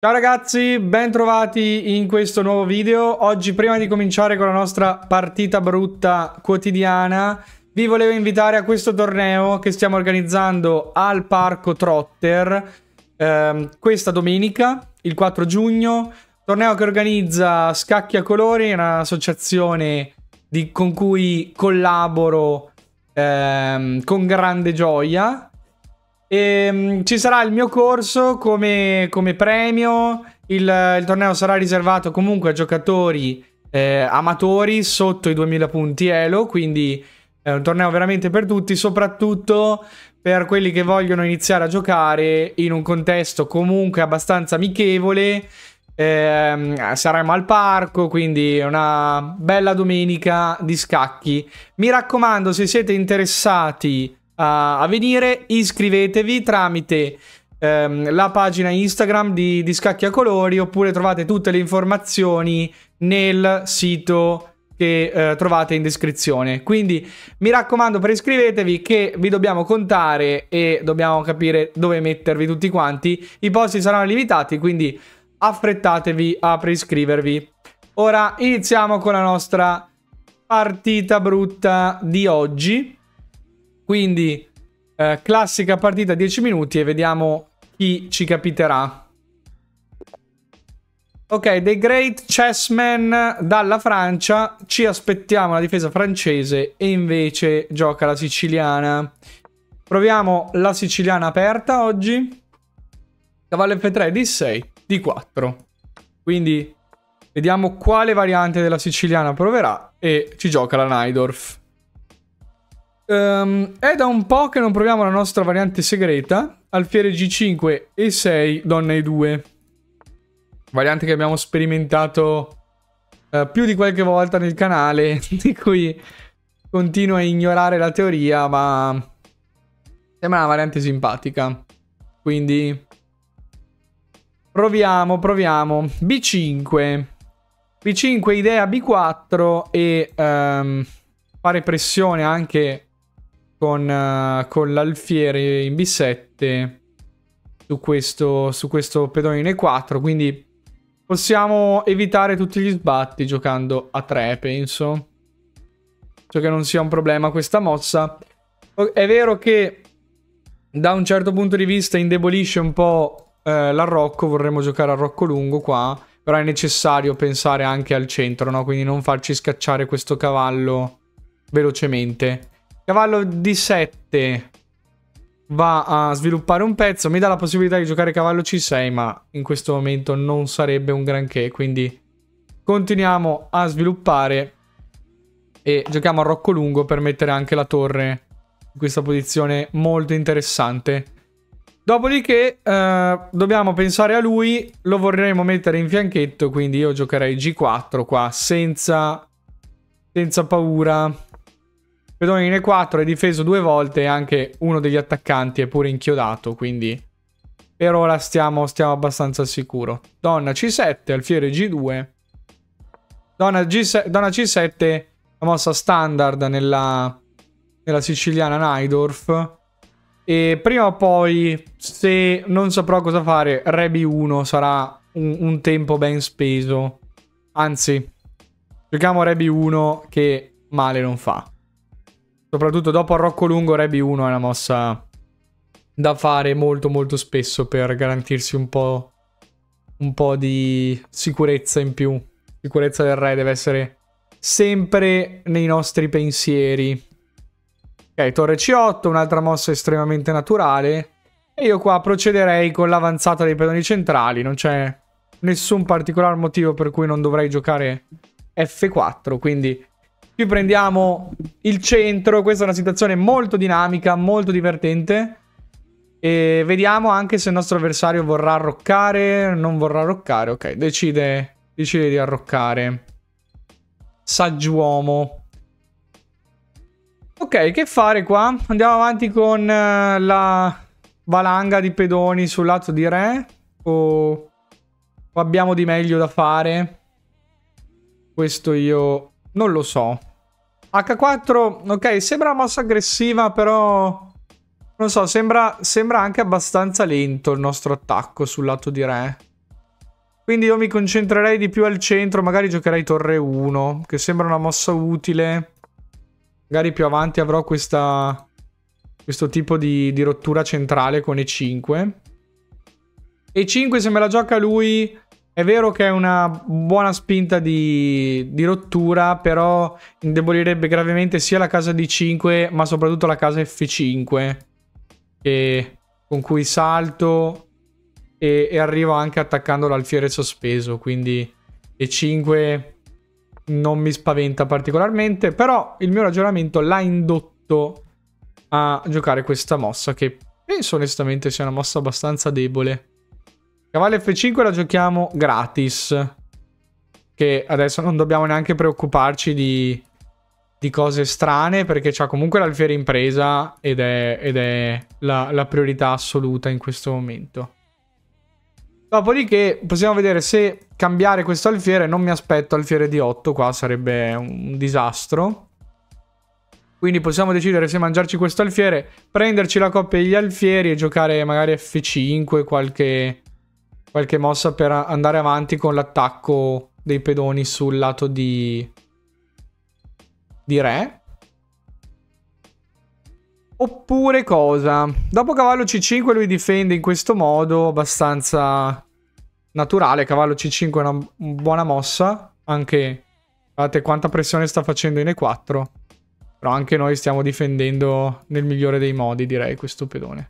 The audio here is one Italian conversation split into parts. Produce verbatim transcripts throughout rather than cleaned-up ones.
Ciao ragazzi, ben trovati in questo nuovo video. Oggi, prima di cominciare con la nostra partita brutta quotidiana, vi volevo invitare a questo torneo che stiamo organizzando al Parco Trotter ehm, questa domenica, il quattro giugno. Torneo che organizza Scacchi a Colori, un'associazione di, con cui collaboro ehm, con grande gioia. E, um, ci sarà il mio corso come, come premio. Il, il torneo sarà riservato comunque a giocatori eh, amatori sotto i duemila punti Elo, quindi è un torneo veramente per tutti, soprattutto per quelli che vogliono iniziare a giocare in un contesto comunque abbastanza amichevole. Eh, saremo al parco, quindi una bella domenica di scacchi. Mi raccomando, se siete interessati a, a venire, iscrivetevi tramite ehm, la pagina Instagram di, di Scacchi a Colori, oppure trovate tutte le informazioni nel sito che eh, trovate in descrizione. Quindi mi raccomando, preiscrivetevi che vi dobbiamo contare e dobbiamo capire dove mettervi tutti quanti. I posti saranno limitati, quindi affrettatevi a preiscrivervi. Ora iniziamo con la nostra partita brutta di oggi. Quindi eh, classica partita dieci minuti e vediamo chi ci capiterà. Ok, The Great Chessman dalla Francia. Ci aspettiamo la difesa francese e invece gioca la siciliana. Proviamo la siciliana aperta oggi. Cavallo F tre, D sei, D quattro. Quindi vediamo quale variante della siciliana proverà e ci gioca la Najdorf. Um, è da un po' che non proviamo la nostra variante segreta. Alfiere G cinque e sei, donna E due. Variante che abbiamo sperimentato uh, più di qualche volta nel canale, di cui continuo a ignorare la teoria, ma sembra una variante simpatica. Quindi proviamo, proviamo. B cinque. B cinque, idea B quattro e um, fare pressione anche con, uh, con l'alfiere in B sette su questo, su questo pedone in E quattro. Quindi possiamo evitare tutti gli sbatti giocando a tre, penso. Penso che non sia un problema questa mossa. È vero che da un certo punto di vista indebolisce un po' eh, l'arrocco. Vorremmo giocare arrocco lungo qua, però è necessario pensare anche al centro, no? Quindi non farci scacciare questo cavallo velocemente. Cavallo D sette va a sviluppare un pezzo, mi dà la possibilità di giocare cavallo C sei, ma in questo momento non sarebbe un granché, quindi continuiamo a sviluppare e giochiamo a rocco lungo per mettere anche la torre in questa posizione molto interessante. Dopodiché eh, dobbiamo pensare a lui, lo vorremmo mettere in fianchetto, quindi io giocherei G quattro qua senza, senza paura. Pedone in E quattro è difeso due volte e anche uno degli attaccanti è pure inchiodato, quindi per ora stiamo, stiamo abbastanza al sicuro. Donna C sette, alfiere G due. Donna, G sette, donna C sette, la mossa standard nella, nella siciliana Najdorf. E prima o poi, se non saprò cosa fare, Re B uno sarà un, un tempo ben speso. Anzi, giochiamo Re B uno che male non fa. Soprattutto dopo arrocco lungo, Re B uno è una mossa da fare molto molto spesso per garantirsi un po', un po' di sicurezza in più. Sicurezza del re deve essere sempre nei nostri pensieri. Ok, torre C otto, un'altra mossa estremamente naturale. E io qua procederei con l'avanzata dei pedoni centrali. Non c'è nessun particolare motivo per cui non dovrei giocare F quattro, quindi qui prendiamo il centro. Questa è una situazione molto dinamica, molto divertente. E vediamo anche se il nostro avversario vorrà arroccare, non vorrà arroccare. Ok, decide, decide di arroccare. Sagg'uomo. Ok, che fare qua? Andiamo avanti con uh, la valanga di pedoni sul lato di re? O, o abbiamo di meglio da fare? Questo io non lo so. H quattro, ok, sembra una mossa aggressiva, però non so, sembra, sembra anche abbastanza lento il nostro attacco sul lato di re. Quindi io mi concentrerei di più al centro, magari giocherei torre uno, che sembra una mossa utile. Magari più avanti avrò questa, questo tipo di, di rottura centrale con e cinque. e cinque se me la gioca lui, è vero che è una buona spinta di, di rottura, però indebolirebbe gravemente sia la casa D cinque, ma soprattutto la casa F cinque, che, con cui salto... E, e arrivo anche attaccando l'alfiere sospeso, quindi e cinque non mi spaventa particolarmente, però il mio ragionamento l'ha indotto a giocare questa mossa, che penso onestamente sia una mossa abbastanza debole. Cavallo F cinque la giochiamo gratis, che adesso non dobbiamo neanche preoccuparci di, di cose strane, perché c'ha comunque l'alfiere in presa ed è, ed è la, la priorità assoluta in questo momento. Dopodiché possiamo vedere se cambiare questo alfiere. Non mi aspetto alfiere D otto, qua sarebbe un disastro. Quindi possiamo decidere se mangiarci questo alfiere, prenderci la coppia degli alfieri e giocare magari F cinque, qualche, qualche mossa per andare avanti con l'attacco dei pedoni sul lato di, di re. Oppure cosa? Dopo cavallo C cinque lui difende in questo modo abbastanza naturale. Cavallo C cinque è una buona mossa. Anche, guardate quanta pressione sta facendo in E quattro. Però anche noi stiamo difendendo nel migliore dei modi, direi, questo pedone.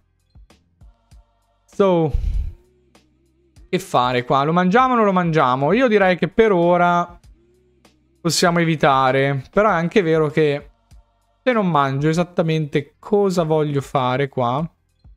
So, che fare qua? Lo mangiamo o non lo mangiamo? Io direi che per ora possiamo evitare. Però è anche vero che se non mangio esattamente cosa voglio fare qua.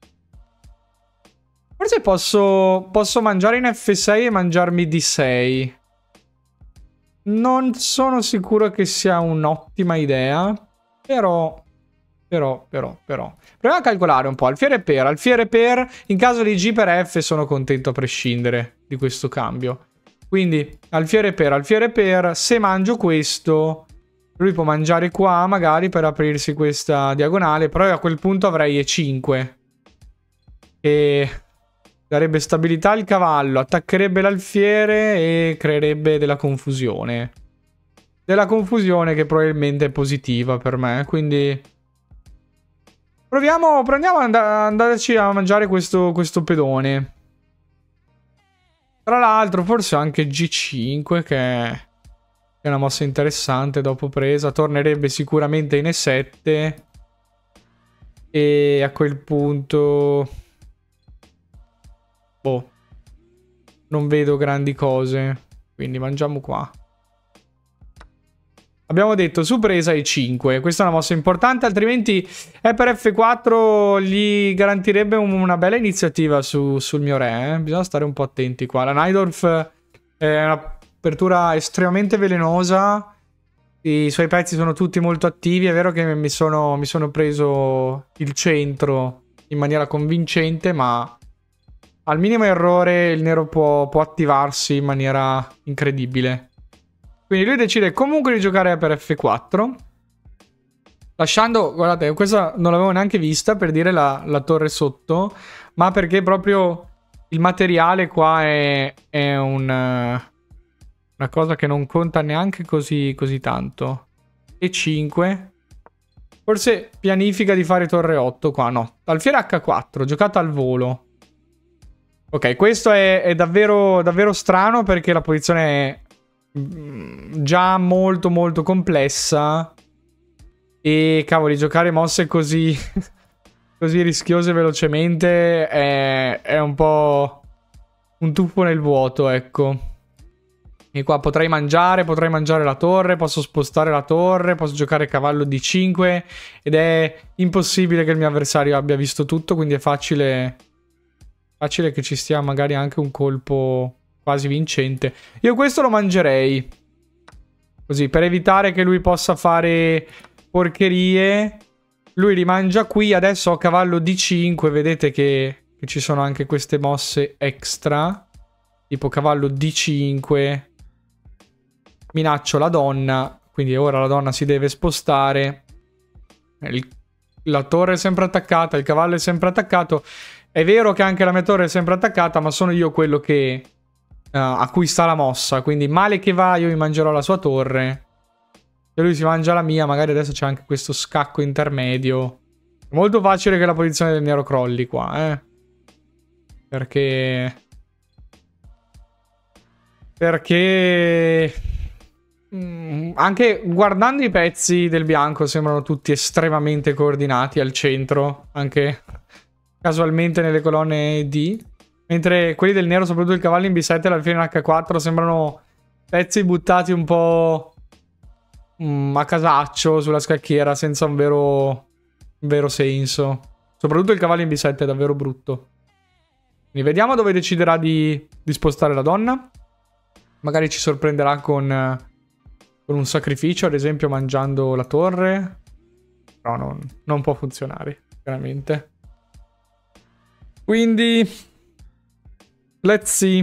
Forse posso, posso mangiare in F sei e mangiarmi D sei. Non sono sicuro che sia un'ottima idea. Però, però, però, però. Proviamo a calcolare un po'. Alfiere per, alfiere per. In caso di G per F sono contento a prescindere di questo cambio. Quindi alfiere per, alfiere per. Se mangio questo... Lui può mangiare qua, magari, per aprirsi questa diagonale. Però a quel punto avrei E cinque. E darebbe stabilità al cavallo. Attaccherebbe l'alfiere e creerebbe della confusione. Della confusione che probabilmente è positiva per me. Quindi proviamo, proviamo ad andarci a mangiare questo, questo pedone. Tra l'altro forse anche G cinque, che è... è una mossa interessante dopo presa. Tornerebbe sicuramente in E sette. E a quel punto... boh. Non vedo grandi cose. Quindi mangiamo qua. Abbiamo detto su presa E cinque. Questa è una mossa importante. Altrimenti E per F quattro gli garantirebbe una bella iniziativa su, sul mio re. Eh? Bisogna stare un po' attenti qua. La Najdorf è una... apertura estremamente velenosa. I suoi pezzi sono tutti molto attivi. È vero che mi sono, mi sono preso il centro in maniera convincente, ma al minimo errore il nero può, può attivarsi in maniera incredibile. Quindi lui decide comunque di giocare per F quattro, lasciando, guardate, questa non l'avevo neanche vista, per dire, la, la torre sotto, ma perché proprio il materiale qua è, è un... una cosa che non conta neanche così, così tanto. E cinque. Forse pianifica di fare torre otto qua. No. Alfiere H quattro. Giocata al volo. Ok, questo è, è davvero, davvero strano, perché la posizione è già molto molto complessa. E cavoli, giocare mosse così... così rischiose velocemente è, è un po' un tuffo nel vuoto, ecco. E qua potrei mangiare, potrei mangiare la torre, posso spostare la torre, posso giocare cavallo D cinque ed è impossibile che il mio avversario abbia visto tutto, quindi è facile, facile che ci stia magari anche un colpo quasi vincente. Io questo lo mangerei, così, per evitare che lui possa fare porcherie. Lui rimangia qui, adesso ho cavallo D cinque, vedete che, che ci sono anche queste mosse extra, tipo cavallo D cinque... Minaccio la donna, quindi ora la donna si deve spostare. Il, la torre è sempre attaccata, il cavallo è sempre attaccato. È vero che anche la mia torre è sempre attaccata, ma sono io quello che a cui sta la mossa. Quindi male che va io mi mangerò la sua torre. Se lui si mangia la mia, magari adesso c'è anche questo scacco intermedio. È molto facile che la posizione del nero crolli qua, eh. Perché... Perché... Mm, anche guardando i pezzi del bianco sembrano tutti estremamente coordinati al centro. Anche casualmente nelle colonne D. Mentre quelli del nero, soprattutto il cavallo in B sette e l'alfiere in H quattro, sembrano pezzi buttati un po' mm, a casaccio sulla scacchiera, senza un vero, un vero senso. Soprattutto il cavallo in B sette è davvero brutto. Quindi vediamo dove deciderà di, di spostare la donna. Magari ci sorprenderà con, con un sacrificio, ad esempio mangiando la torre. No, non, non può funzionare, veramente. Quindi... let's see.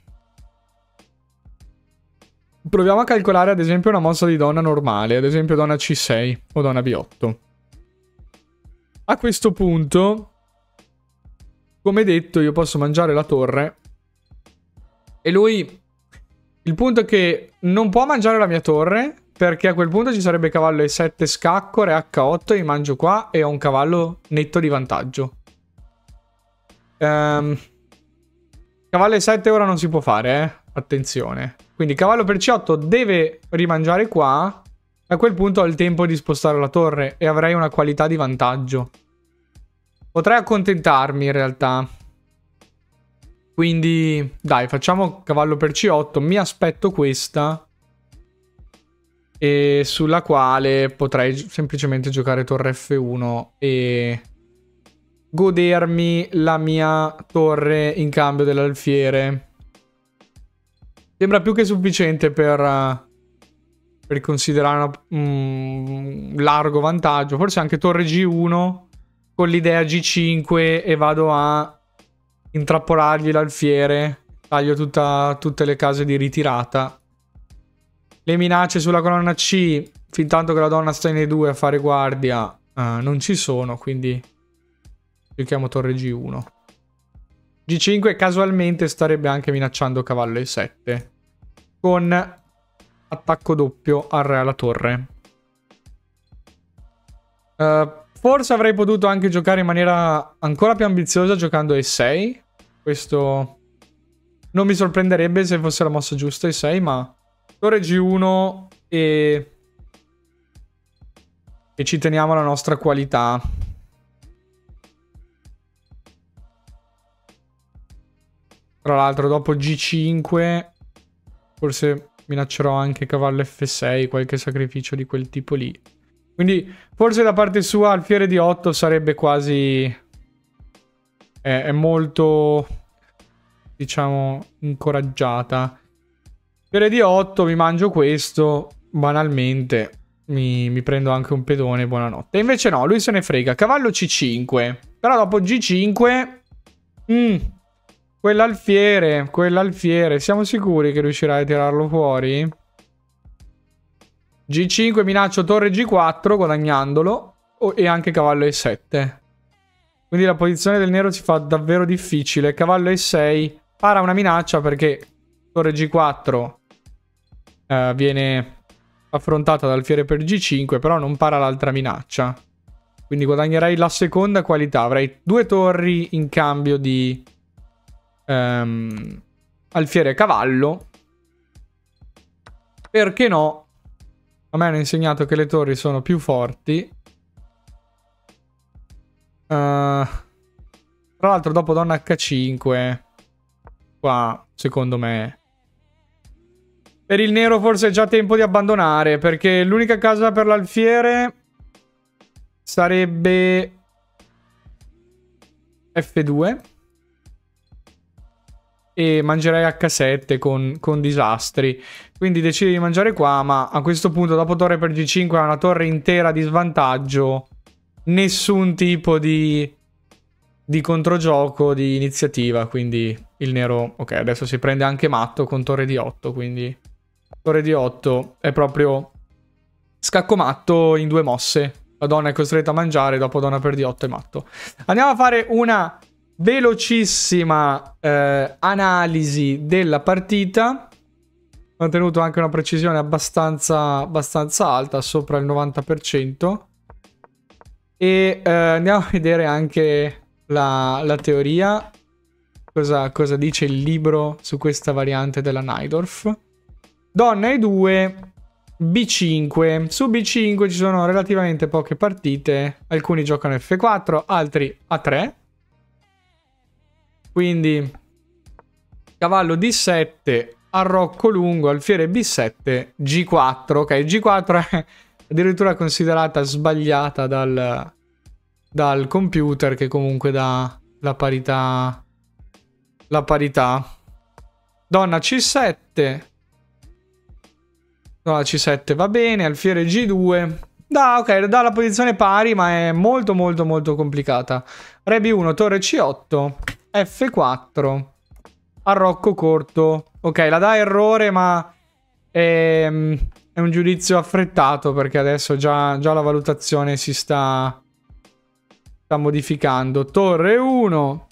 Proviamo a calcolare ad esempio una mossa di donna normale, ad esempio donna C sei o donna B otto. A questo punto, come detto, io posso mangiare la torre e lui... Il punto è che non può mangiare la mia torre, perché a quel punto ci sarebbe cavallo E sette scacco, re H otto, e mangio qua e ho un cavallo netto di vantaggio. Ehm... Cavallo E sette ora non si può fare, eh. Attenzione. Quindi cavallo per C otto deve rimangiare qua. A quel punto ho il tempo di spostare la torre e avrei una qualità di vantaggio. Potrei accontentarmi in realtà. Quindi dai, facciamo cavallo per C otto. Mi aspetto questa. E sulla quale potrei semplicemente giocare torre F uno e... godermi la mia torre in cambio dell'alfiere. Sembra più che sufficiente per, per considerare un largo vantaggio. Forse anche torre G uno con l'idea G cinque e vado a intrappolargli l'alfiere. Taglio tutta, tutte le case di ritirata. Le minacce sulla colonna C, fin tanto che la donna sta in E due a fare guardia, uh, non ci sono, quindi... giochiamo torre G uno. G cinque casualmente starebbe anche minacciando cavallo E sette. Con attacco doppio al re alla torre. Uh, forse avrei potuto anche giocare in maniera ancora più ambiziosa giocando E sei. Questo non mi sorprenderebbe se fosse la mossa giusta E sei, ma torre G uno e... e ci teniamo la nostra qualità. Tra l'altro dopo G cinque forse minaccerò anche cavallo F sei, qualche sacrificio di quel tipo lì. Quindi forse da parte sua alfiere di otto sarebbe quasi... È, è molto, diciamo, incoraggiata. Alfiere di otto, mi mangio questo, banalmente. Mi, mi prendo anche un pedone, buonanotte. E invece no, lui se ne frega. Cavallo C cinque. Però dopo G cinque... Mm. Quell'alfiere, quell'alfiere, siamo sicuri che riuscirai a tirarlo fuori? G cinque, minaccio torre G quattro guadagnandolo e anche cavallo E sette. Quindi la posizione del nero si fa davvero difficile. Cavallo E sei para una minaccia perché torre G quattro eh, viene affrontata dal alfiere per G cinque, però non para l'altra minaccia. Quindi guadagnerei la seconda qualità. Avrei due torri in cambio di... Um, alfiere cavallo. Perché no? A me hanno insegnato che le torri sono più forti. uh, Tra l'altro dopo donna H cinque qua secondo me per il nero forse è già tempo di abbandonare, perché l'unica casa per l'alfiere sarebbe F due e mangerei H sette con, con disastri. Quindi decide di mangiare qua, ma a questo punto dopo torre per G cinque ha una torre intera di svantaggio. Nessun tipo di, di controgioco, di iniziativa. Quindi il nero, ok, adesso si prende anche matto con torre D otto. Quindi torre D otto è proprio scacco matto in due mosse. La donna è costretta a mangiare, dopo donna per D otto è matto. Andiamo a fare una velocissima eh, analisi della partita. Ho ottenuto anche una precisione abbastanza, abbastanza alta, sopra il novanta per cento. E eh, andiamo a vedere anche la, la teoria. Cosa, cosa dice il libro su questa variante della Najdorf. Donna e due, B cinque. Su B cinque ci sono relativamente poche partite. Alcuni giocano F quattro, altri A tre. Quindi cavallo D sette, arrocco lungo, alfiere B sette, G quattro. Ok, G quattro è addirittura considerata sbagliata dal, dal computer, che comunque dà la parità. La parità. Donna C sette. Donna C sette va bene. Alfiere G due. Da, ok, dà la posizione pari, ma è molto molto molto complicata. Re B uno, torre C otto. F quattro. Arrocco corto. Ok, la dà errore, ma è, è un giudizio affrettato, perché adesso già, già la valutazione si sta, sta modificando. Torre uno.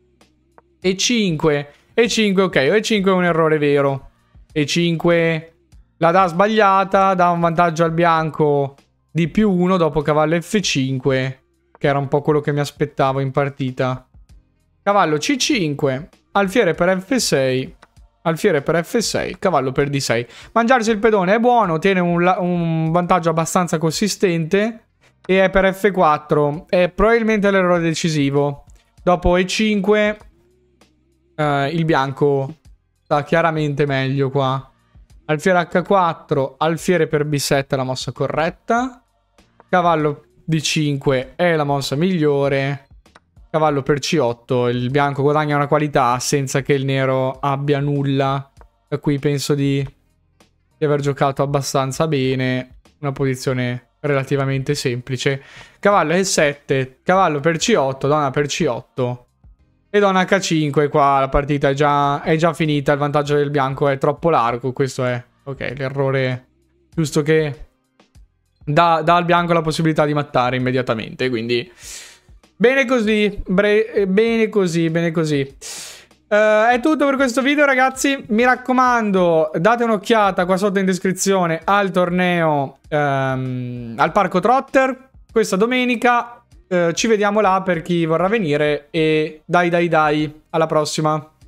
E cinque. E cinque, ok, E cinque è un errore vero. E cinque la dà sbagliata, dà un vantaggio al bianco di più uno dopo cavallo F cinque, che era un po' quello che mi aspettavo in partita. Cavallo C cinque, alfiere per F sei, alfiere per F sei, cavallo per D sei. Mangiarsi il pedone è buono, ottiene un, un vantaggio abbastanza consistente, e è per F quattro. È probabilmente l'errore decisivo. Dopo E cinque... Uh, il bianco sta chiaramente meglio qua. Alfiere H quattro, alfiere per B sette è la mossa corretta. Cavallo D cinque è la mossa migliore. Cavallo per C otto, il bianco guadagna una qualità senza che il nero abbia nulla. Da qui penso di, di aver giocato abbastanza bene. Una posizione relativamente semplice. Cavallo E sette, cavallo per C otto, donna per C otto. E donna H cinque, qua la partita è già, è già finita, il vantaggio del bianco è troppo largo, questo è, ok, l'errore giusto che dà, dà al bianco la possibilità di mattare immediatamente, quindi bene così, bre bene così, bene così. Uh, è tutto per questo video, ragazzi, mi raccomando, date un'occhiata qua sotto in descrizione al torneo, um, al Parco Trotter, questa domenica. Uh, ci vediamo là per chi vorrà venire e dai dai dai, alla prossima.